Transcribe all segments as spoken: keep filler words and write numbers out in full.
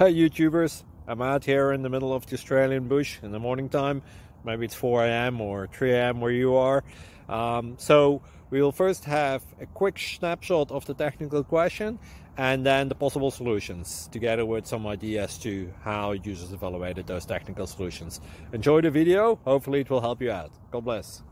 Hey YouTubers, I'm out here in the middle of the Australian bush in the morning time. Maybe it's four A M or three A M where you are. Um, so we'll first have a quick snapshot of the technical question and then the possible solutions, together with some ideas to how users evaluated those technical solutions. Enjoy the video, hopefully it will help you out. God bless.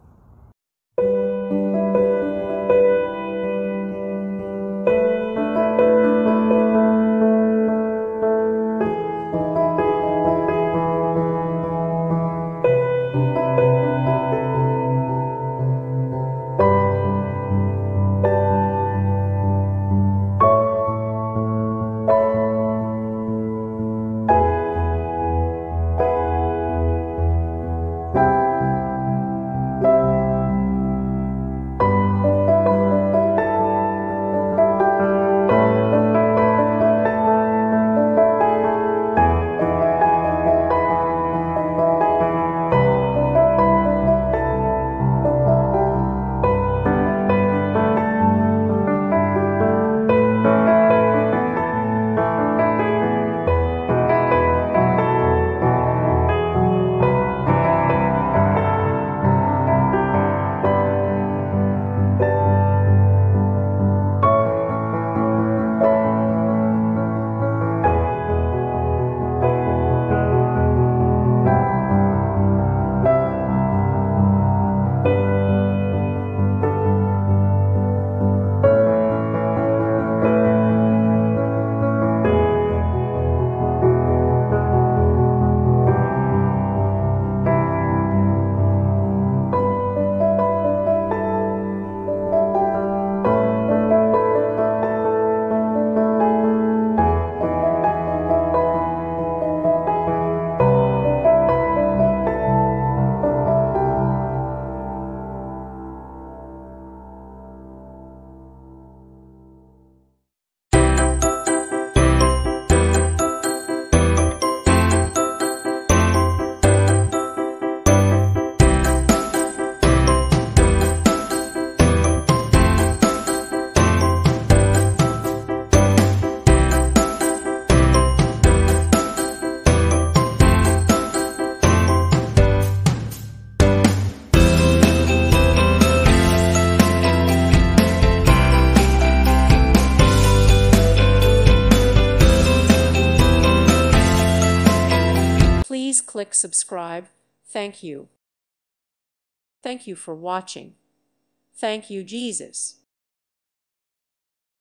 Please click subscribe. Thank you. Thank you for watching. Thank you, Jesus.